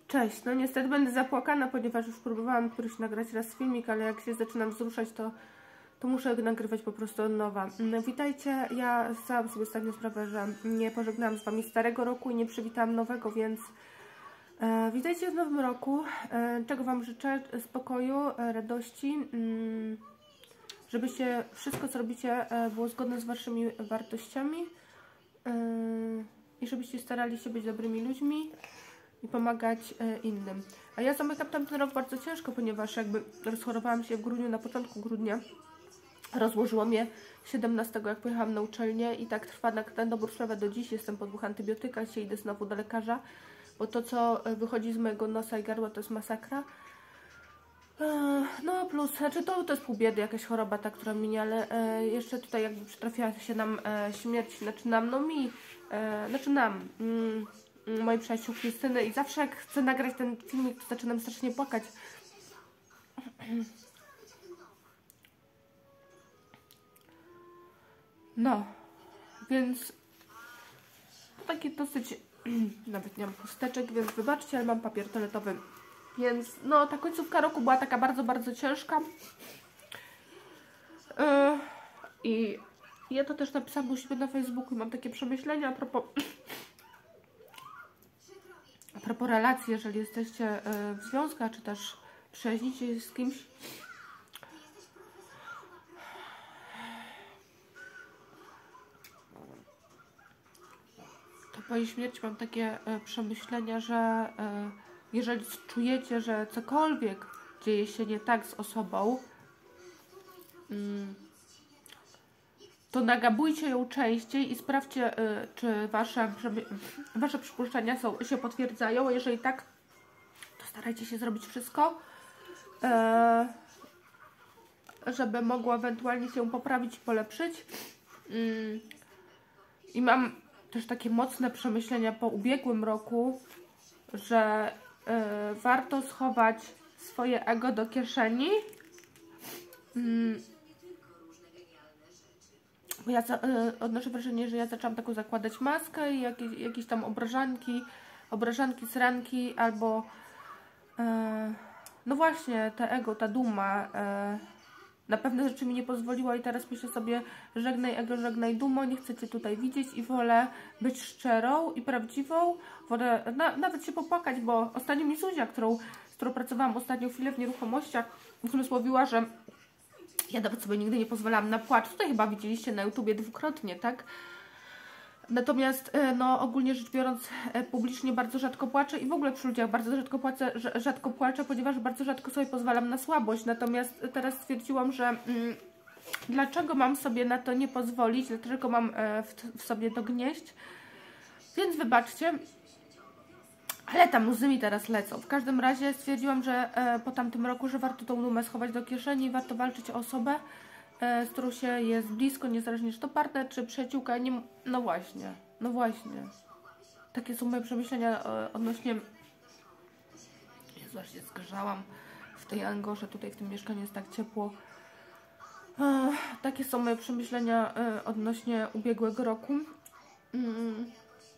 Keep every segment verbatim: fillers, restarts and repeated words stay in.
Cześć, no niestety będę zapłakana, ponieważ już próbowałam któryś nagrać raz filmik, ale jak się zaczynam wzruszać, to, to muszę nagrywać po prostu od nowa. No, witajcie, ja zdałam sobie ostatnio sprawę, że nie pożegnałam z Wami starego roku i nie przywitałam nowego, więc e, witajcie w nowym roku, e, czego Wam życzę, spokoju, e, radości, mm, żebyście wszystko, co robicie, e, było zgodne z Waszymi wartościami e, i żebyście starali się być dobrymi ludźmi i pomagać e, innym. A ja zamykam tamten rok bardzo ciężko, ponieważ jakby rozchorowałam się w grudniu, na początku grudnia. Rozłożyło mnie siedemnastego, jak pojechałam na uczelnię i tak trwa na, na dobrą sprawę do dziś. Jestem po dwóch antybiotykach, się idę znowu do lekarza, bo to, co wychodzi z mojego nosa i gardła, to jest masakra. E, no plus, znaczy to, to jest pół biedy, jakaś choroba ta, która minie, ale e, jeszcze tutaj jakby przytrafiła się nam e, śmierć, znaczy nam, no mi, e, znaczy nam, mm, mojej przyjaciół Krystyny i zawsze jak chcę nagrać ten filmik, to zaczynam strasznie płakać. No, więc taki dosyć, nawet nie mam chusteczek, więc wybaczcie, ale mam papier toaletowy. Więc no, ta końcówka roku była taka bardzo, bardzo ciężka. Yy, I ja to też napisałam u siebie na Facebooku i mam takie przemyślenia a propos A propos relacji, jeżeli jesteście w związkach, czy też przyjaźnicie się z kimś. To po jej śmierci mam takie przemyślenia, że jeżeli czujecie, że cokolwiek dzieje się nie tak z osobą, to nagabujcie ją częściej i sprawdźcie, czy wasze, wasze przypuszczenia są, się potwierdzają. A jeżeli tak, to starajcie się zrobić wszystko, żeby mogło ewentualnie się poprawić i polepszyć. I mam też takie mocne przemyślenia po ubiegłym roku, że warto schować swoje ego do kieszeni. Bo ja za, y, odnoszę wrażenie, że ja zaczęłam taką zakładać maskę i jakieś, jakieś tam obrażanki, obrażanki, sranki albo y, no właśnie, te ego, ta duma y, na pewne rzeczy mi nie pozwoliła i teraz myślę sobie, żegnaj ego, żegnaj dumo, nie chcę Cię tutaj widzieć i wolę być szczerą i prawdziwą, wolę na, nawet się popłakać, bo ostatnio mi Zuzia, którą, z którą pracowałam ostatnią chwilę w nieruchomościach, uzmysłowiła, że ja nawet sobie nigdy nie pozwalałam na płacz. Tutaj chyba widzieliście na YouTubie dwukrotnie, tak? Natomiast, no ogólnie rzecz biorąc, publicznie bardzo rzadko płaczę i w ogóle przy ludziach bardzo rzadko płaczę, rzadko płaczę, ponieważ bardzo rzadko sobie pozwalam na słabość. Natomiast teraz stwierdziłam, że mm, dlaczego mam sobie na to nie pozwolić, dlaczego mam w, w sobie to gnieść. Więc wybaczcie. Ale tam łzy mi teraz lecą. W każdym razie stwierdziłam, że e, po tamtym roku, że warto tą dumę schować do kieszeni, warto walczyć o osobę, e, z którą się jest blisko, niezależnie czy to partner, czy przyjaciółka. Nie, no właśnie, no właśnie. Takie są moje przemyślenia e, odnośnie... Jezu, aż się zgrzałam w tej Angorze, tutaj w tym mieszkaniu jest tak ciepło. E, takie są moje przemyślenia e, odnośnie ubiegłego roku. Mm.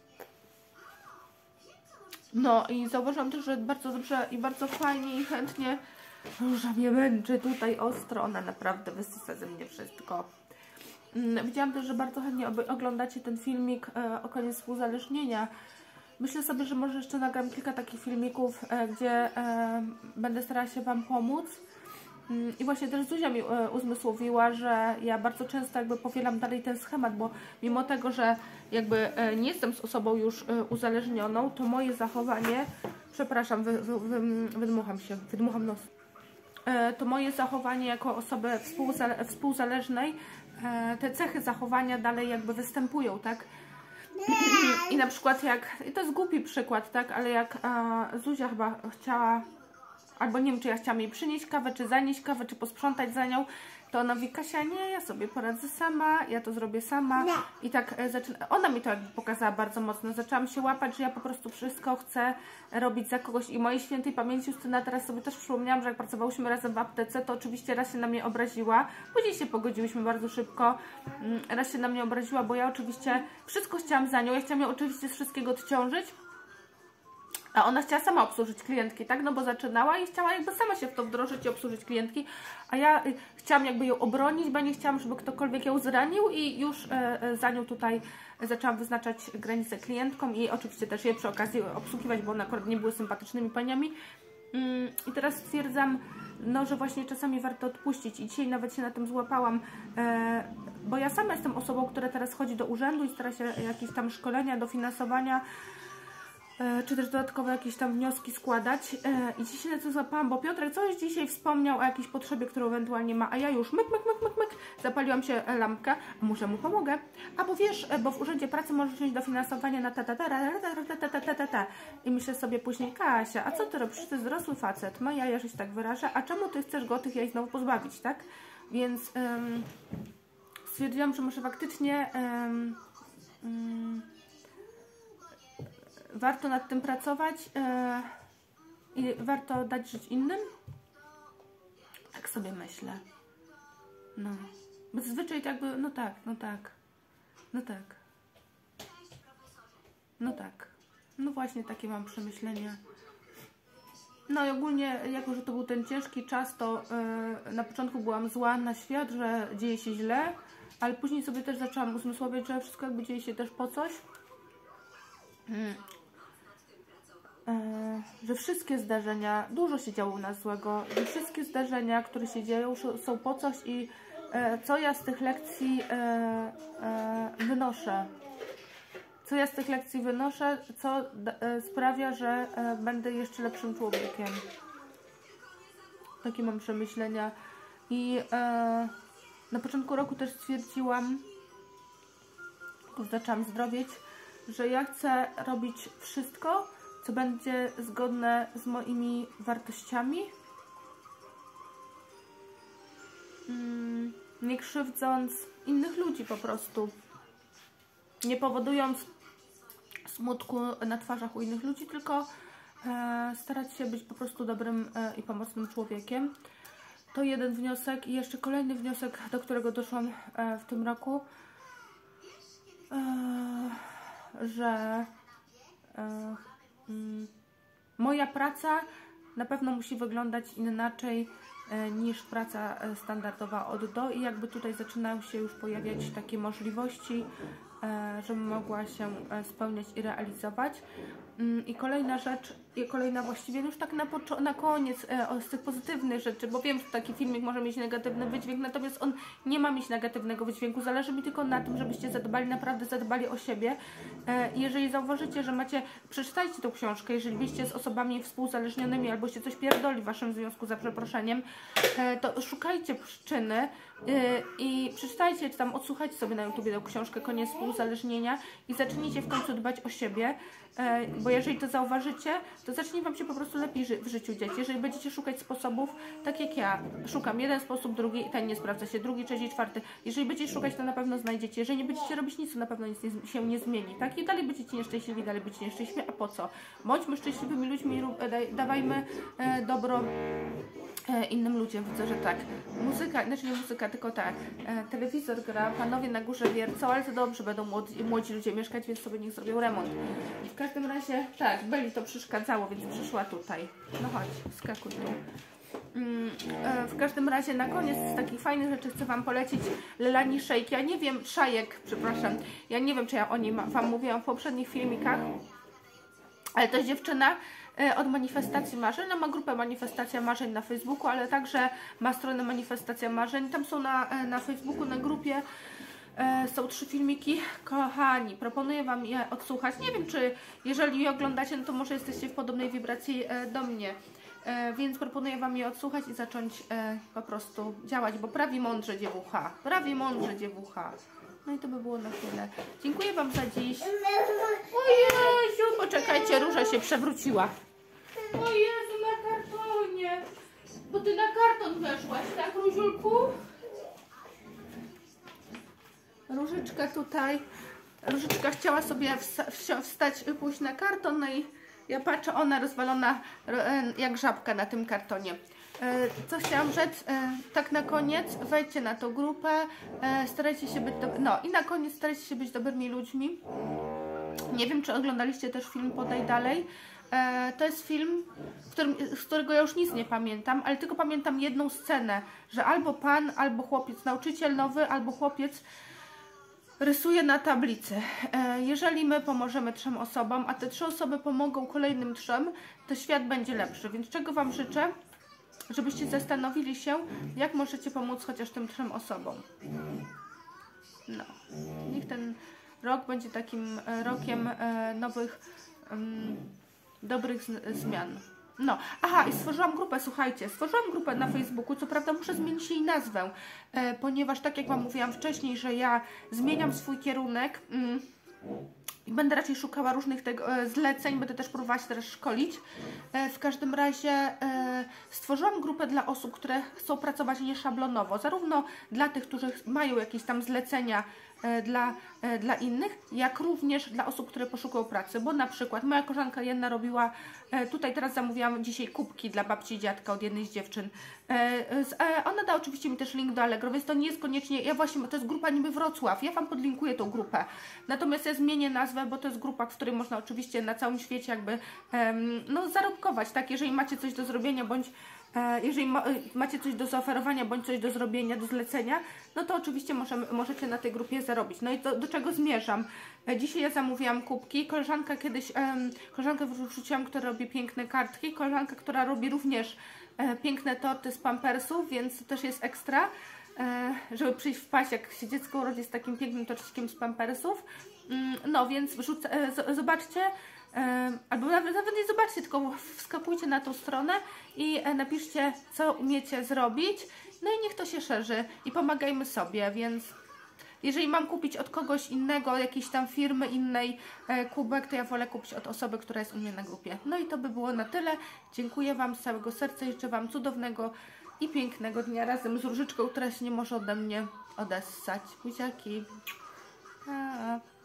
No i zauważyłam też, że bardzo dobrze i bardzo fajnie i chętnie Róża mnie męczy tutaj ostro, ona naprawdę wysysa ze mnie wszystko. Widziałam też, że bardzo chętnie oglądacie ten filmik e, o koniec uzależnienia. Myślę sobie, że może jeszcze nagram kilka takich filmików, e, gdzie e, będę starała się Wam pomóc. I właśnie też Zuzia mi uzmysłowiła, że ja bardzo często jakby powielam dalej ten schemat, bo mimo tego, że jakby nie jestem z osobą już uzależnioną, to moje zachowanie, przepraszam, wy, wy, wy, wydmucham się, wydmucham nos, to moje zachowanie jako osoby współzale, współzależnej, te cechy zachowania dalej jakby występują, tak? I na przykład jak, i to jest głupi przykład, tak, ale jak a, Zuzia chyba chciała... Albo nie wiem, czy ja chciałam jej przynieść kawę, czy zanieść kawę, czy posprzątać za nią, to ona mówi, Kasia, nie, ja sobie poradzę sama, ja to zrobię sama. Nie. I tak e, zaczyna, ona mi to jakby pokazała bardzo mocno. Zaczęłam się łapać, że ja po prostu wszystko chcę robić za kogoś. I mojej świętej pamięci Justyna teraz sobie też przypomniałam, że jak pracowałyśmy razem w aptece, to oczywiście raz się na mnie obraziła. Później się pogodziłyśmy bardzo szybko. Raz się na mnie obraziła, bo ja oczywiście wszystko chciałam za nią. Ja chciałam ją oczywiście z wszystkiego odciążyć. A ona chciała sama obsłużyć klientki, tak? No bo zaczynała i chciała jakby sama się w to wdrożyć i obsłużyć klientki, a ja y, chciałam jakby ją obronić, bo nie chciałam, żeby ktokolwiek ją zranił i już y, y, za nią tutaj zaczęłam wyznaczać granice klientkom i oczywiście też je przy okazji obsługiwać, bo one akurat nie były sympatycznymi paniami. Ym, I teraz stwierdzam, no, że właśnie czasami warto odpuścić i dzisiaj nawet się na tym złapałam, e, bo ja sama jestem osobą, która teraz chodzi do urzędu i stara się jakieś tam szkolenia, dofinansowania, czy też dodatkowe jakieś tam wnioski składać. I dzisiaj na co złapałam, bo Piotrek coś dzisiaj wspomniał o jakiejś potrzebie, którą ewentualnie ma, a ja już myk, myk, myk, myk, myk, zapaliłam się lampkę, a może mu pomogę, a bo wiesz, bo w Urzędzie Pracy możesz wziąć dofinansowanie na ta, ta, ta, ta, ta, ta, ta, ta, ta. I myślę sobie później, Kasia, a co ty robisz? Ty jest dorosły facet, ma jaja, że się tak wyraża, a czemu ty chcesz go tych jaj znowu pozbawić, tak? Więc um, stwierdziłam, że może faktycznie um, um, warto nad tym pracować yy, i warto dać żyć innym. Tak sobie myślę. No. Bo zazwyczaj jakby, no tak, no tak. No tak. No tak. No właśnie takie mam przemyślenia. No i ogólnie, jako że to był ten ciężki czas, to yy, na początku byłam zła na świat, że dzieje się źle, ale później sobie też zaczęłam uzmysławiać, że wszystko jakby dzieje się też po coś. Hmm. Że wszystkie zdarzenia, dużo się działo u nas złego, że wszystkie zdarzenia, które się dzieją, są po coś i e, co ja z tych lekcji e, e, wynoszę. Co ja z tych lekcji wynoszę, co e, sprawia, że e, będę jeszcze lepszym człowiekiem. Takie mam przemyślenia. I e, na początku roku też stwierdziłam, zaczęłam zdrowieć, że ja chcę robić wszystko, co będzie zgodne z moimi wartościami, mm, nie krzywdząc innych ludzi po prostu, nie powodując smutku na twarzach u innych ludzi, tylko e, starać się być po prostu dobrym e, i pomocnym człowiekiem. To jeden wniosek i jeszcze kolejny wniosek, do którego doszłam e, w tym roku, e, że e, moja praca na pewno musi wyglądać inaczej e, niż praca standardowa od do i jakby tutaj zaczynają się już pojawiać takie możliwości, e, żebym mogła się spełniać i realizować. I kolejna rzecz, i kolejna właściwie już tak na, na koniec e, z tych pozytywnych rzeczy, bo wiem, że taki filmik może mieć negatywny wydźwięk, natomiast on nie ma mieć negatywnego wydźwięku. Zależy mi tylko na tym, żebyście zadbali, naprawdę zadbali o siebie. E, jeżeli zauważycie, że macie, przeczytajcie tą książkę, jeżeli byście z osobami współzależnionymi albo się coś pierdoli w waszym związku, za przeproszeniem, e, to szukajcie przyczyny e, i przeczytajcie, czy tam odsłuchajcie sobie na YouTubie tę książkę Koniec współzależnienia i zacznijcie w końcu dbać o siebie. Bo jeżeli to zauważycie, to zacznie wam się po prostu lepiej ży w życiu dziać. Jeżeli będziecie szukać sposobów, tak jak ja, szukam jeden sposób, drugi i ten nie sprawdza się, drugi, trzeci, czwarty. Jeżeli będziecie szukać, to na pewno znajdziecie. Jeżeli nie będziecie robić nic, to na pewno nic nie, się nie zmieni, tak? I dalej będziecie nieszczęśliwi, dalej będziecie nieszczęśliwi, a po co? Bądźmy szczęśliwymi ludźmi, dawajmy e, dobro e, innym ludziom. Widzę, że tak. Muzyka, znaczy nie muzyka, tylko tak. E, telewizor gra, panowie na górze wiercą, ale to dobrze, będą młodzi, młodzi ludzie mieszkać, więc sobie niech zrobią remont. W każdym razie, tak, Beli to przeszkadzało, więc przyszła tutaj. No chodź, skakuj tu. Mm, e, w każdym razie na koniec z takich fajnych rzeczy chcę wam polecić Lelani Shake. Ja nie wiem, Szajek, przepraszam, ja nie wiem, czy ja o niej wam mówiłam w poprzednich filmikach, ale to jest dziewczyna e, od Manifestacji Marzeń. Ona ma grupę Manifestacja Marzeń na Facebooku, ale także ma stronę Manifestacja Marzeń. Tam są na, e, na Facebooku, na grupie e, są trzy filmiki. Kochani, proponuję wam je odsłuchać. Nie wiem, czy jeżeli je oglądacie, no to może jesteście w podobnej wibracji e, do mnie. E, więc proponuję wam je odsłuchać i zacząć e, po prostu działać, bo prawie mądrze dziewucha. Prawie mądrze dziewucha. No i to by było na tyle. Dziękuję wam za dziś. O Jezu, poczekajcie, Róża się przewróciła. O Jezu, na kartonie. Bo ty na karton weszłaś, tak, Różulku? Różyczka tutaj. Różyczka chciała sobie wstać, pójść na karton, no i ja patrzę, ona rozwalona jak żabka na tym kartonie. Co chciałam rzec, tak na koniec, wejdźcie na tą grupę, starajcie się być, do... no i na koniec starajcie się być dobrymi ludźmi. Nie wiem, czy oglądaliście też film Podaj Dalej. E, to jest film, w którym, z którego ja już nic nie pamiętam, ale tylko pamiętam jedną scenę, że albo pan, albo chłopiec, nauczyciel nowy, albo chłopiec rysuje na tablicy. E, jeżeli my pomożemy trzem osobom, a te trzy osoby pomogą kolejnym trzem, to świat będzie lepszy. Więc czego Wam życzę? Żebyście zastanowili się, jak możecie pomóc chociaż tym trzem osobom. No. Niech ten rok będzie takim rokiem e, nowych, um, dobrych zmian. No, aha, i stworzyłam grupę, słuchajcie, stworzyłam grupę na Facebooku, co prawda muszę zmienić jej nazwę, e, ponieważ tak jak Wam mówiłam wcześniej, że ja zmieniam swój kierunek mm, i będę raczej szukała różnych tego, e, zleceń, będę też próbować teraz szkolić. E, w każdym razie e, stworzyłam grupę dla osób, które chcą pracować nieszablonowo, zarówno dla tych, którzy mają jakieś tam zlecenia Dla, dla innych, jak również dla osób, które poszukują pracy, bo na przykład moja koleżanka Jenna robiła, tutaj teraz zamówiłam dzisiaj kubki dla babci i dziadka od jednej z dziewczyn. Ona da oczywiście mi też link do Allegro, więc to nie jest koniecznie, ja właśnie, to jest grupa niby Wrocław, ja Wam podlinkuję tą grupę, natomiast ja zmienię nazwę, bo to jest grupa, w której można oczywiście na całym świecie jakby no, zarobkować, tak, jeżeli macie coś do zrobienia, bądź jeżeli ma, macie coś do zaoferowania, bądź coś do zrobienia, do zlecenia, no to oczywiście możemy, możecie na tej grupie zarobić. No i to, do czego zmierzam? Dzisiaj ja zamówiłam kubki, koleżanka kiedyś, um, koleżankę wrzuciłam, która robi piękne kartki, koleżanka, która robi również e, piękne torty z Pampersów, więc to też jest ekstra, e, żeby przyjść wpaść, jak się dziecko urodzi z takim pięknym torcikiem z Pampersów. Mm, no więc wrzucę, e, z, zobaczcie, albo nawet, nawet nie zobaczcie, tylko wskakujcie na tą stronę i napiszcie, co umiecie zrobić, no i niech to się szerzy i pomagajmy sobie, więc jeżeli mam kupić od kogoś innego, jakiejś tam firmy innej kubek, to ja wolę kupić od osoby, która jest u mnie na grupie. No i to by było na tyle. Dziękuję Wam z całego serca, życzę Wam cudownego i pięknego dnia razem z Różyczką, która się nie może ode mnie odessać. Buziaki. Pa.